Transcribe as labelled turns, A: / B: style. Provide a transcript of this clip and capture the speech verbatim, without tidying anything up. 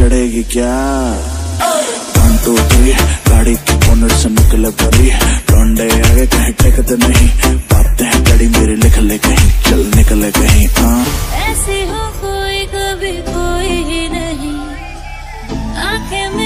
A: चढ़ेगी क्या? One two three गाड़ी की बोनट से निकले परी, लौंडे आगे कहीं टेकते नहीं, बातें हैं कड़ी मेरी लिख ले कहीं, चल निकले कहीं। हाँ
B: ऐसी हो कोई कभी कोई ही नहीं, आंखें